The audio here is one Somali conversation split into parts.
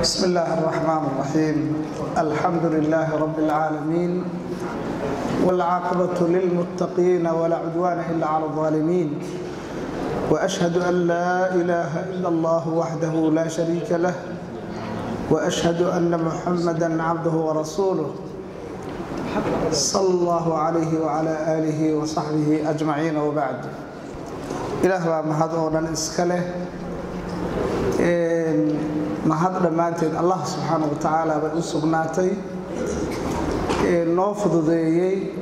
بسم الله الرحمن الرحيم. الحمد لله رب العالمين والعاقبة للمتقين ولا عدوان إلا على الظالمين، وأشهد أن لا إله إلا الله وحده لا شريك له، وأشهد أن محمدا عبده ورسوله صلى الله عليه وعلى آله وصحبه أجمعين. وبعد، إله mahad oo dhan iska leh, mahad dhammaanteed Allah subxaanahu wa tacaala bay u sugnaatay, noo fududeeyey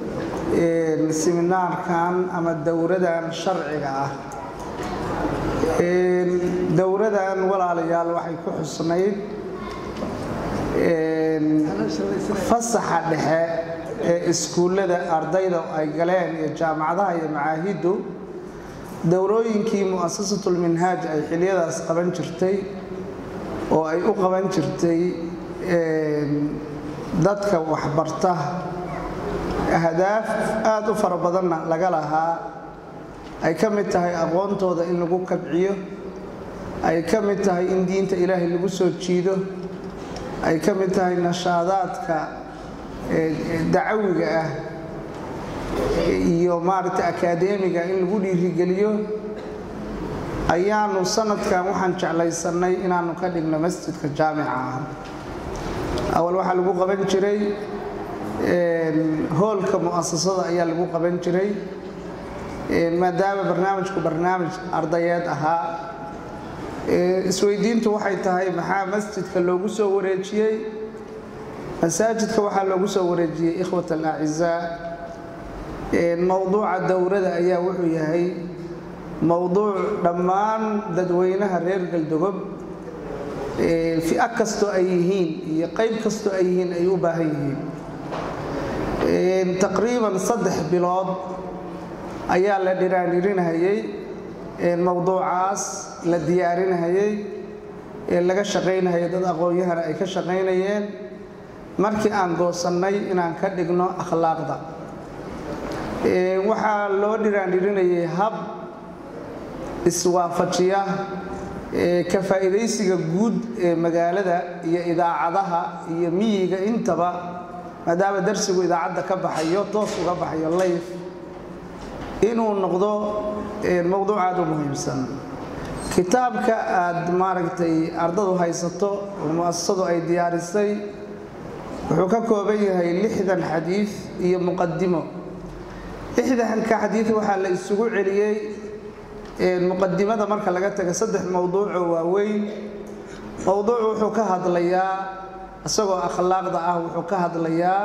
seminaarkan ama dowradan sharciga ah. Dowradan walaalayaal waxay ku xusnayd fasaxa dhexe ee iskuullada ardayda ay galeen iyo jaamacadaha iyo macaahiddu dowrooyinkii mu'asasatul minhaaj ay xiliyadaas qaban jirtay oo ay u qaban jirtay dadka waxbarta ahdaaf aad u fara badanna laga lahaa. ay ka mid tahay aqoontooda in lagu kabciyo, ay ka mid tahay in diinta ilaahay lagu soo jiido, ay ka mid tahay nashaadaadka dacawiga ah iyo maaragtay akadeemiga in lagu dhiirigeliyo. ayaanu sanadkan waxaan jeclaysanay inaanu ka dhigno masjidka jaamica ah. awal waxaa lagu qaban jiray hoolka mu'asasada ayaa lagu qaban jiray, maadaama barnaamijku barnaamij ardayeed ahaa. isweydiintu waxay tahay maxaa masjidka loogu soo wareejiyey? masaajidka waxaa loogu soo wareejiyey ikhwat al-acizaa. mowduuca dowrada ayaa wuxuu yahay mowduuc dhammaan dadweynaha reer Galdogob fi'a kastoo ay yihiin iyo qayb kastoo ay yihiin ay u baahan yihiin. taqriiban 3 bilood ayaa la dhiraandhirinayay mowduucaas, la diyaarinayay, laga shaqaynayay, dad aqoon-yahana ay ka shaqaynayeen. markii aan goosannay inaan ka dhigno akhlaaqda, waxaa loo dhiraandhirinayay hab iswaafajiya ka faa'iidaysiga guud ee magaalada iyo idaacadaha iyo miyiga intaba, maadaama darsigu idaacadda ka baxayo, toos uga baxayo live, inuu noqdo mowduuc aad u muhiimsan. kitaabka aad maaragtay ardadu haysato oo mu'asasadu ay diyaarisay wuxuu ka kooban yahay 60 xadiis iyo muqaddimo. 60ka xadiis waxaa la isugu celiyey muqaddimada marka laga tago 3 mowduuc oo waaweyn. mowduuc wuxuu ka hadlayaa isagoo akhlaaqda ah, wuxuu ka hadlayaa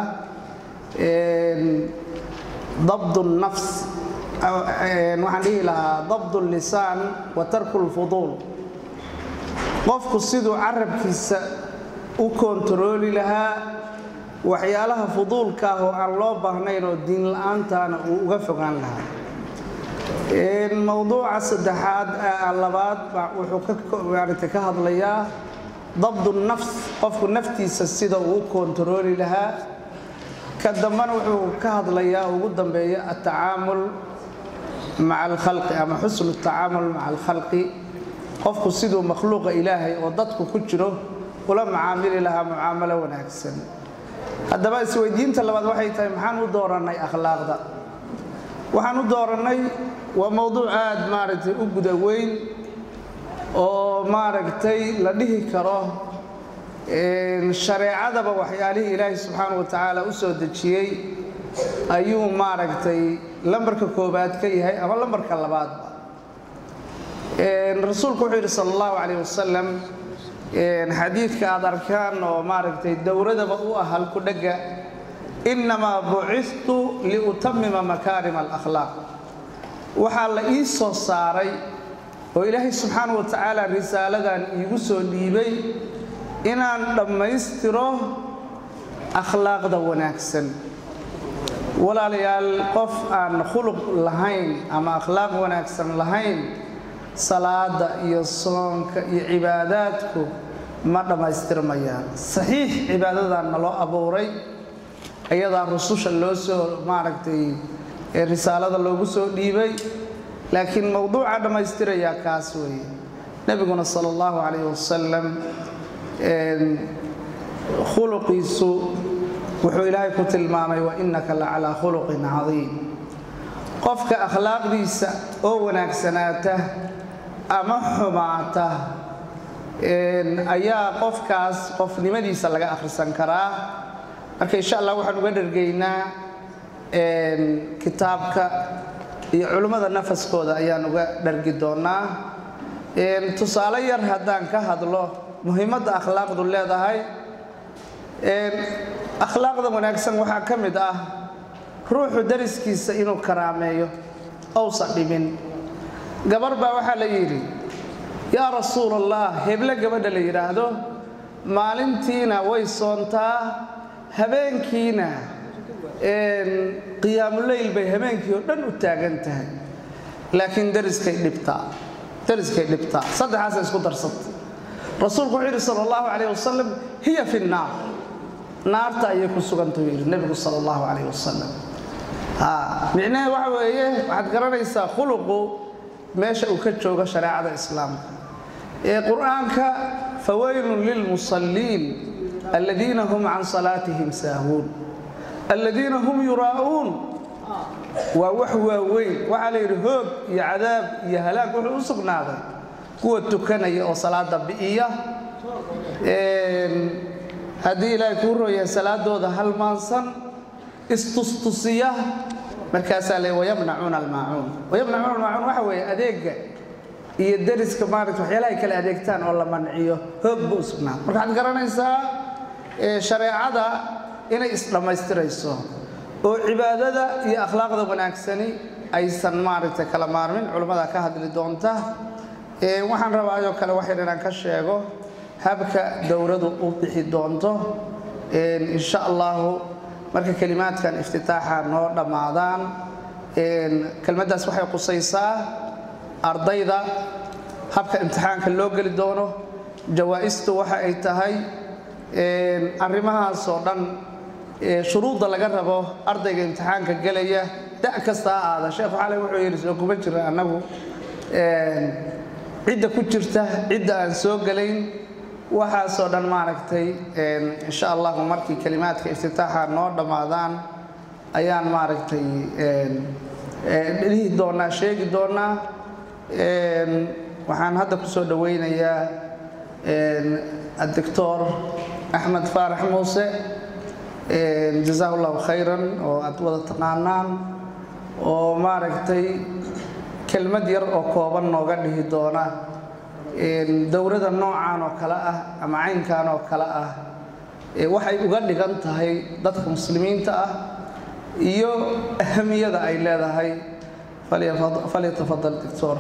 dabd an-nafs, waxaan dhihi lahaa dabd al-lisaan wa tarku al-fuduul. qofku siduu carabkiisa u kontarooli lahaa waxyaalaha fuduulka ah oo aan loo baahnayn oo diin la'aantaana uu uga fogaan lahaa. mowduuca saddexaad labaad wuxuu ka hadlayaa dabd an-nafs, qofku naftiisa sida uu u kontarooli lahaa. ka dambana wuxuu ka hadlayaa ugu dambeeya at-tacaamul maca al-khalqi ama xusnu at-tacaamul maca al-khalqi, qofku siduu makhluuqa ilaahay oo dadku ku jiro ula macaamili lahaa mucaamalo wanaagsan. haddaba isweydiinta labaad waxay tahay maxaan u doorannay akhlaaqda? waxaan u doorannay waa mowduuc aad maaragtay u guda weyn oo maaragtay la dhihi karo shareecadaba waxyaalihii ilaahay subxaanahu wa tacaala u soo dejiyey ayuu maaragtay lambarka koobaad ka yahay ama lambarka labaadba. rasuulku wuxuu yidhi sala allahu calayh wasalam, xadiidka aad arkaan oo maaragtay dowradaba u ah halku dhegga, innamaa bucistu liutamima makaarim al-akhlaaq. waxaa la ii soo saaray oo ilaahay subxaanahu wa tacaala risaaladan iigu soo dhiibay inaan dhammaystiro akhlaaqda wanaagsan. walaalayaal, qof aan khuluq lahayn ama akhlaaq wanaagsan lahayn, salaada iyo soonka iyo cibaadaadku ma dhammaystirmayaan. saxiix cibaadadan ma loo abuuray, ayadaa rususha loo soo maaragtay risaalada loogu soo dhiibay, laakiin mowduuca dhammaystirayaa kaas weeye. nabiguna sala allahu calayhi wasalam khuluqiisu wuxuu ilaahay ku tilmaamay wa innaka la calaa khuluqin cadiim. qofka akhlaaqdiisa oo wanaagsanaata ama xumaata ayaa qofkaas qofnimadiisa laga akhrisan karaa. marka insha Allah waxaan uga dhargaynaa kitaabka iyo culimada nafaskooda ayaan uga dhargi doonaa. tusaale yar haddaan ka hadlo muhiimadda akhlaaqdu leedahay. akhlaaqda wanaagsan waxaa ka mid ah ruuxu dariskiisa inuu karaameeyo awsa dhimin. gabar baa waxaa la yidhi yaa rasuulallah, heble gabadha la yidhaahdo maalintiina way soontaa, habeenkiina qiyaamuleyl bay habeenkii oo dhan u taagan tahay, laakiin dariskay dhibtaa. saddexaasay isku darsatay. rasuulku wuxuu yidhi sala allahu calayh wasalam hiya fi nnaar, naarta ayay ku sugantahu yidhi nebigu sala allahu calayh wasalam. micnaheed waxa weeye waxaad garanaysaa khuluqu meesha uu ka joogo shareecada islaamka. qur'aanka fawaylun lilmusalliin aladiina hum can salaatihim saahuun aladiina hum yuraa'uun. waa wax waaweyn. waxaa la yidhi hoog iyo cadaab iyo halaag wuxuu u sugnaaday kuwa tukanaya oo salaada bi'iya. haddii ilaahay kuu rooyahay salaadooda halmaansan, istustusiya, markaasaa le wayamnacuuna almaacuun. wayamnacuuna almaacuun waxa weeye adeega iyo dariska maaragta waxyaalaha ay kala adeegtaan oo la manciyo, hoog buu u sugnaaday. marka waxaad garanaysaa shareecada inay isdhammaystirayso oo cibaadada iyo akhlaaqda wanaagsani aysan maaragtay kala maarmin. culimmada ka hadli doonta. waxaan rabaayoo kale waxay inaan ka sheego habka dowladu u bixi doonto. insha allahu marka kalimaadkan iftitaaxa noo dhammaadaan, kelmaddaas waxay qusaysaa ardayda habka imtixaanka loo geli doono. jawaa'istu waxa ay tahay arrimahaas oo dhan shuruudda laga rabo ardayga imtixaanka gelaya da' kasta ha aada. sheekhu xalay wuxuu yidhi soo kuma jira annagu cidda ku jirta, cidda aan soo gelayn, waxaasoo dhan maaragtay insha allahu markii kalimaadka iftitaaxa noo dhammaadaan ayaan maaragtay dhihi doonaa, sheegi doonaa. waxaan hadda ku soo dhowaynayaa الدكتور أحمد فارح موسى جزاه الله خيرا وأتوضى تقانان وماركتي كلمة ير أو كوبان نوغده دونا دورة النوعان وكلاء أما عين كان وكلاء waxay uga dhigan tahay dadka muslimiinta ah iyo ahamiyada ay leedahay. falyatafadal doctor.